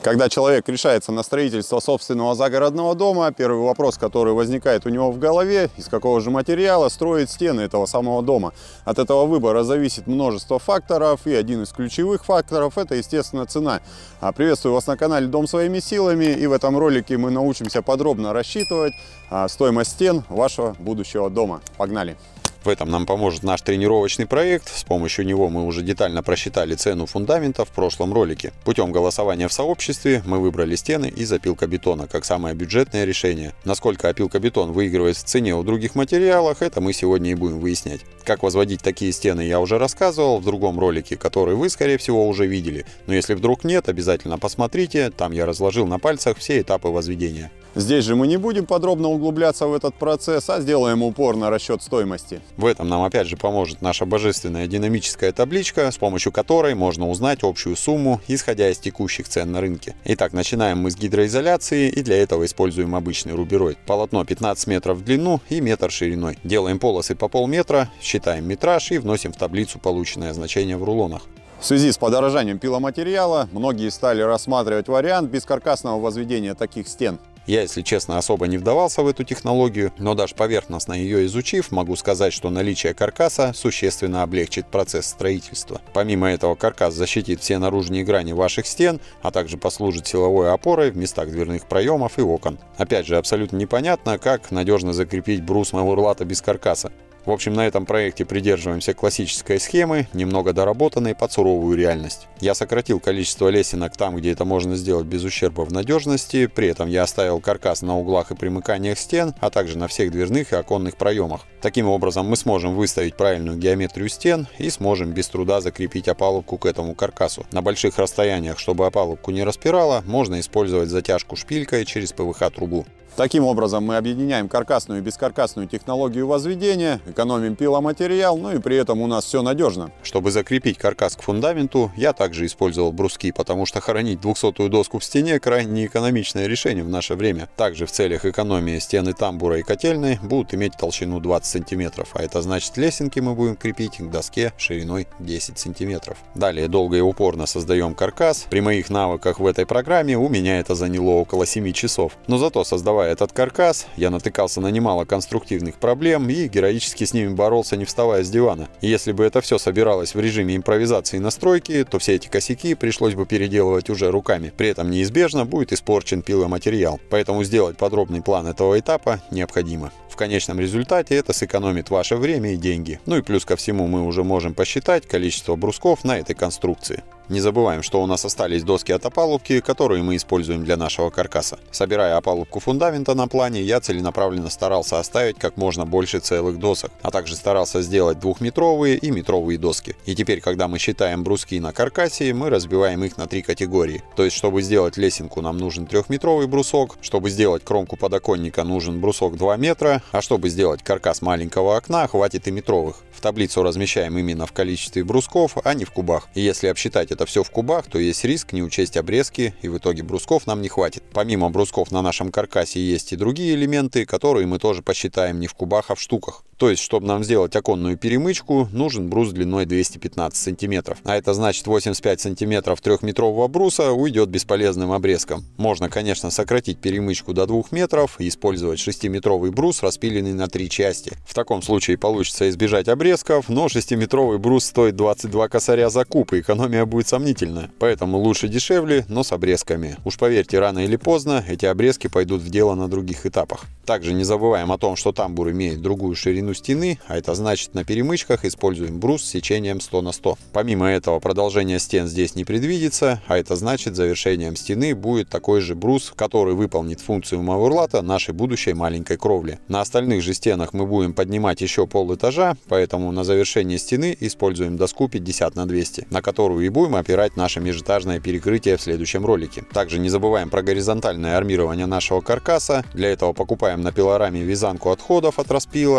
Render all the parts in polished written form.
Когда человек решается на строительство собственного загородного дома, первый вопрос, который возникает у него в голове, из какого же материала строить стены этого самого дома. От этого выбора зависит множество факторов, и один из ключевых факторов – это, естественно, цена. Приветствую вас на канале Дом своими силами, и в этом ролике мы научимся подробно рассчитывать стоимость стен вашего будущего дома. Погнали! В этом нам поможет наш тренировочный проект. С помощью него мы уже детально просчитали цену фундамента в прошлом ролике. Путем голосования в сообществе мы выбрали стены из опилкобетона как самое бюджетное решение. Насколько опилкобетон выигрывает в цене у других материалов, это мы сегодня и будем выяснять. Как возводить такие стены я уже рассказывал в другом ролике, который вы, скорее всего, уже видели. Но если вдруг нет, обязательно посмотрите, там я разложил на пальцах все этапы возведения. Здесь же мы не будем подробно углубляться в этот процесс, а сделаем упор на расчет стоимости. В этом нам опять же поможет наша божественная динамическая табличка, с помощью которой можно узнать общую сумму, исходя из текущих цен на рынке. Итак, начинаем мы с гидроизоляции, и для этого используем обычный рубероид. Полотно 15 метров в длину и метр шириной. Делаем полосы по полметра, считаем метраж и вносим в таблицу полученное значение в рулонах. В связи с подорожанием пиломатериала, многие стали рассматривать вариант бескаркасного возведения таких стен. Я, если честно, особо не вдавался в эту технологию, но даже поверхностно ее изучив, могу сказать, что наличие каркаса существенно облегчит процесс строительства. Помимо этого, каркас защитит все наружные грани ваших стен, а также послужит силовой опорой в местах дверных проемов и окон. Опять же, абсолютно непонятно, как надежно закрепить брус мауэрлата без каркаса. В общем, на этом проекте придерживаемся классической схемы, немного доработанной под суровую реальность. Я сократил количество лесенок там, где это можно сделать без ущерба в надежности, при этом я оставил каркас на углах и примыканиях стен, а также на всех дверных и оконных проемах. Таким образом, мы сможем выставить правильную геометрию стен и сможем без труда закрепить опалубку к этому каркасу. На больших расстояниях, чтобы опалубку не распирало, можно использовать затяжку шпилькой через ПВХ-трубу. Таким образом мы объединяем каркасную и бескаркасную технологию возведения, экономим пиломатериал, ну и при этом у нас все надежно. Чтобы закрепить каркас к фундаменту, я также использовал бруски, потому что хоронить 200-ю доску в стене крайне неэкономичное решение в наше время. Также в целях экономии стены тамбура и котельной будут иметь толщину 20 см, а это значит, лесенки мы будем крепить к доске шириной 10 см. Далее долго и упорно создаем каркас. При моих навыках в этой программе у меня это заняло около 7 часов. Но зато создавая этот каркас, я натыкался на немало конструктивных проблем и героически с ними боролся, не вставая с дивана. И если бы это все собиралось в режиме импровизации и настройки, то все эти косяки пришлось бы переделывать уже руками. При этом неизбежно будет испорчен пиломатериал. Поэтому сделать подробный план этого этапа необходимо. В конечном результате это сэкономит ваше время и деньги. Ну и плюс ко всему мы уже можем посчитать количество брусков на этой конструкции. Не забываем, что у нас остались доски от опалубки, которые мы используем для нашего каркаса. Собирая опалубку фундамента на плане, я целенаправленно старался оставить как можно больше целых досок, а также старался сделать 2-метровые и метровые доски. И теперь, когда мы считаем бруски на каркасе, мы разбиваем их на 3 категории. То есть, чтобы сделать лесенку, нам нужен 3-метровый брусок, чтобы сделать кромку подоконника, нужен брусок 2 метра, а чтобы сделать каркас маленького окна, хватит и метровых. В таблицу размещаем именно в количестве брусков, а не в кубах. И если обсчитать это все в кубах, то есть риск не учесть обрезки, и в итоге брусков нам не хватит. Помимо брусков на нашем каркасе есть и другие элементы, которые мы тоже посчитаем не в кубах, а в штуках. То есть, чтобы нам сделать оконную перемычку, нужен брус длиной 215 см. А это значит 85 см 3-метрового бруса уйдет бесполезным обрезком. Можно, конечно, сократить перемычку до 2 метров и использовать 6-метровый брус, распиленный на 3 части. В таком случае получится избежать обрезков, но 6-метровый брус стоит 22 косаря за куб, и экономия будет сомнительная. Поэтому лучше дешевле, но с обрезками. Уж поверьте, рано или поздно эти обрезки пойдут в дело на других этапах. Также не забываем о том, что тамбур имеет другую ширину стены, а это значит, на перемычках используем брус с сечением 100 на 100. Помимо этого, продолжение стен здесь не предвидится, а это значит, завершением стены будет такой же брус, который выполнит функцию мауэрлата нашей будущей маленькой кровли. На остальных же стенах мы будем поднимать еще полэтажа, поэтому на завершение стены используем доску 50 на 200, на которую и будем опирать наше межэтажное перекрытие в следующем ролике. Также не забываем про горизонтальное армирование нашего каркаса. Для этого покупаем на пилораме вязанку отходов от распила. Там, как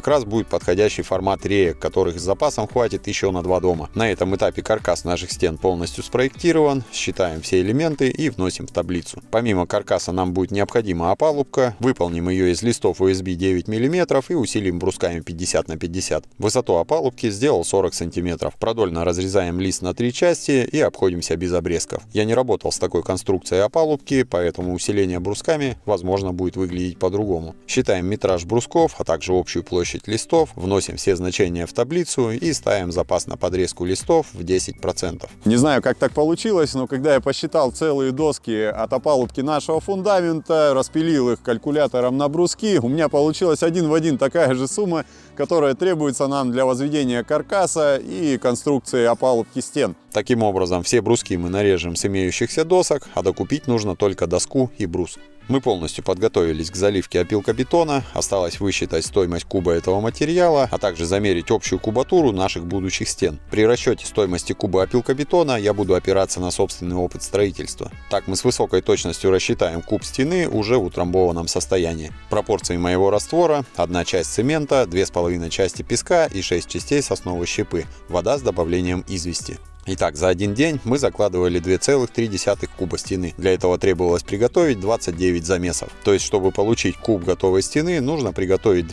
как раз будет подходящий формат реек, которых с запасом хватит еще на 2 дома. На этом этапе каркас наших стен полностью спроектирован, считаем все элементы и вносим в таблицу. Помимо каркаса нам будет необходима опалубка, выполним ее из листов OSB 9 мм и усилим брусками 50 на 50. Высоту опалубки сделал 40 см. Продольно разрезаем лист на 3 части и обходимся без обрезков. Я не работал с такой конструкцией опалубки, поэтому усиление брусками возможно будет выглядеть по-другому. Считаем метраж брусков, а также общую площадь листов, вносим все значения в таблицу и ставим запас на подрезку листов в 10%. Не знаю, как так получилось, но когда я посчитал целые доски от опалубки нашего фундамента, распилил их калькулятором на бруски, у меня получилась один в один такая же сумма, которая требуется нам для возведения каркаса и конструкции опалубки стен. Таким образом, все бруски мы нарежем с имеющихся досок, а докупить нужно только доску и брус. Мы полностью подготовились к заливке опилкобетона, осталось высчитать стоимость куба этого материала, а также замерить общую кубатуру наших будущих стен. При расчете стоимости куба опилкобетона я буду опираться на собственный опыт строительства. Так мы с высокой точностью рассчитаем куб стены уже в утрамбованном состоянии. Пропорции моего раствора: 1 часть цемента, 2,5 части песка и 6 частей сосновой щепы, вода с добавлением извести. Итак, за один день мы закладывали 2,3 куба стены. Для этого требовалось приготовить 29 замесов. То есть, чтобы получить куб готовой стены, нужно приготовить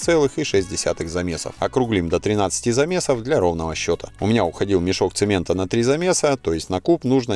12,6 замесов. Округлим до 13 замесов для ровного счета. У меня уходил мешок цемента на 3 замеса, то есть на куб нужно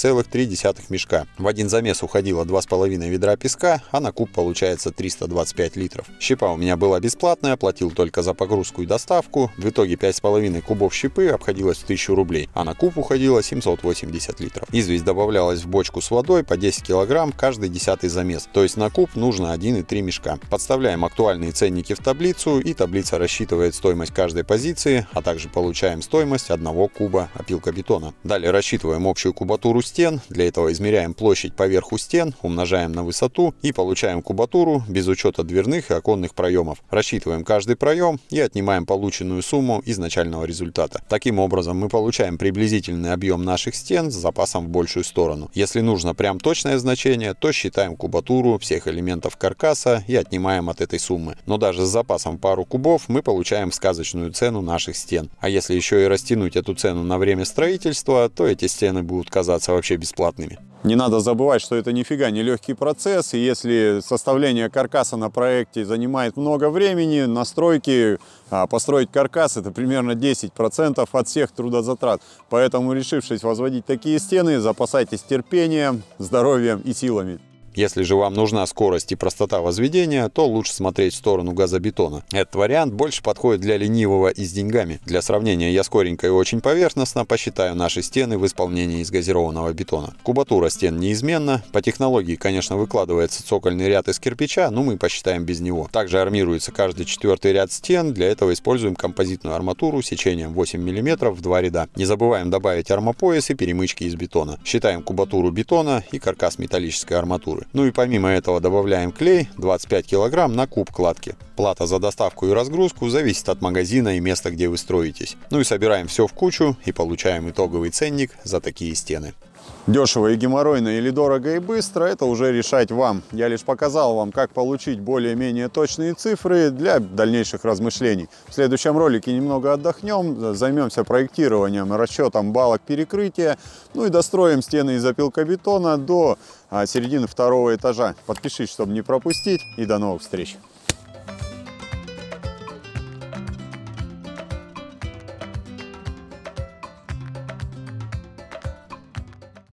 4,3 мешка. В один замес уходило 2,5 ведра песка, а на куб получается 325 литров. Щепа у меня была бесплатная, платил только за погрузку и доставку. В итоге 5,5 кубов щепы обходилось в 1000 рублей. На куб уходило 780 литров. Известь добавлялась в бочку с водой по 10 кг каждый 10-й замес, то есть на куб нужно 1,3 мешка. Подставляем актуальные ценники в таблицу, и таблица рассчитывает стоимость каждой позиции, а также получаем стоимость 1 куба опилкобетона. Далее рассчитываем общую кубатуру стен, для этого измеряем площадь по верху стен, умножаем на высоту и получаем кубатуру без учета дверных и оконных проемов. Рассчитываем каждый проем и отнимаем полученную сумму из начального результата. Таким образом мы получаем приблизительный объем наших стен с запасом в большую сторону. Если нужно прям точное значение, то считаем кубатуру всех элементов каркаса и отнимаем от этой суммы. Но даже с запасом пару кубов мы получаем сказочную цену наших стен. А если еще и растянуть эту цену на время строительства, то эти стены будут казаться вообще бесплатными. Не надо забывать, что это нифига не легкий процесс, и если составление каркаса на проекте занимает много времени, настройки, построить каркас — это примерно 10% от всех трудозатрат. Поэтому, решившись возводить такие стены, запасайтесь терпением, здоровьем и силами. Если же вам нужна скорость и простота возведения, то лучше смотреть в сторону газобетона. Этот вариант больше подходит для ленивого и с деньгами. Для сравнения, я скоренько и очень поверхностно посчитаю наши стены в исполнении из газированного бетона. Кубатура стен неизменна. По технологии, конечно, выкладывается цокольный ряд из кирпича, но мы посчитаем без него. Также армируется каждый 4-й ряд стен. Для этого используем композитную арматуру сечением 8 мм в 2 ряда. Не забываем добавить армопояс и перемычки из бетона. Считаем кубатуру бетона и каркас металлической арматуры. Ну и помимо этого добавляем клей 25 кг на куб кладки. Плата за доставку и разгрузку зависит от магазина и места, где вы строитесь. Ну и собираем все в кучу и получаем итоговый ценник за такие стены. Дешево и геморройно или дорого и быстро — это уже решать вам. Я лишь показал вам, как получить более-менее точные цифры для дальнейших размышлений. В следующем ролике немного отдохнем, займемся проектированием, расчетом балок перекрытия, ну и достроим стены из опилкобетона до середины 2-го этажа. Подпишись, чтобы не пропустить, и до новых встреч!